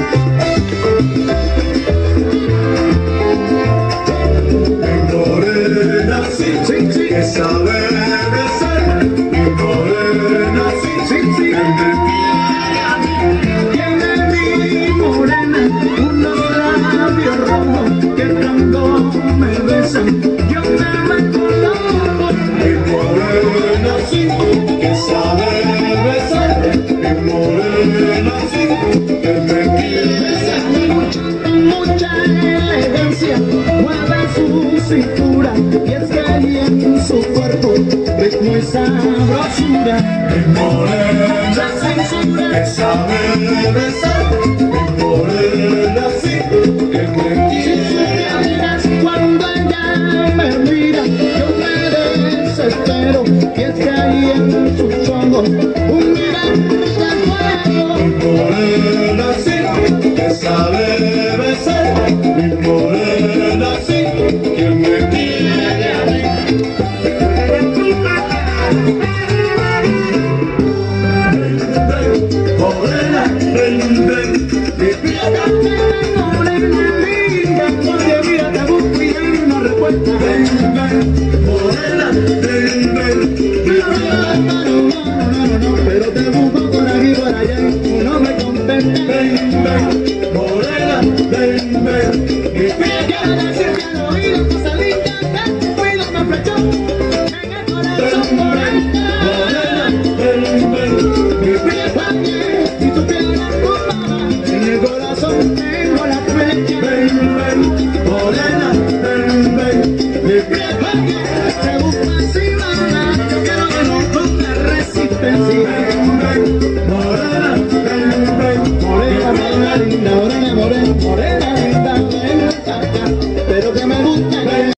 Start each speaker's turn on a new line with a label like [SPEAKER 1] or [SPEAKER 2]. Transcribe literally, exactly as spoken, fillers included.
[SPEAKER 1] que sabe besar, mi morena, sí, sí, sí, que me quiere a mí.
[SPEAKER 2] Tiene mi morena unos labios rojos que cuando me besan yo me meto loco.
[SPEAKER 1] Mi morena, sí, que sabe besar, mi morena, sí, que me quiere a mí.
[SPEAKER 2] Mucha elegancia mueve su cintura y es que hay en su cuerpo ritmo y sabrosura.
[SPEAKER 1] Mi morena, sí, que sabe besar, mi morena, sí, que me quiere a mí.
[SPEAKER 2] Cuando ella me mira yo me desespero y es que hay en sus ojos un mirar de fuego.
[SPEAKER 1] Mi morena, sí, que sabe besar, mi morena, sí, que me quiere a mí. Morena, ven, ven, mi piedra.
[SPEAKER 2] Morena linda, porque mira te busco y ahí no respuesta.
[SPEAKER 1] Ven, ven, morena, ven, ven, mi piedra.
[SPEAKER 2] No, no, no, no, pero te busco por aquí y por allá, no me contenta.
[SPEAKER 1] Ven, ven, morena, ven, ven, mi piedra.
[SPEAKER 2] Quiero decirte al oído cosas lindas que tu cuido me flechó en el corazón.
[SPEAKER 1] Morena, ven, ven, mi piedra.
[SPEAKER 2] Y tu piel ocupada en el corazón tengo la flecha.
[SPEAKER 1] Ven, ven, morena, ven, ven, mi piedra.
[SPEAKER 2] Te busco así, mamá, yo quiero que no ponga resistencia.
[SPEAKER 1] Ven, ven, morena, ven, ven,
[SPEAKER 2] Morena, morena linda, morena, morena, morena linda, ven acá, pero que me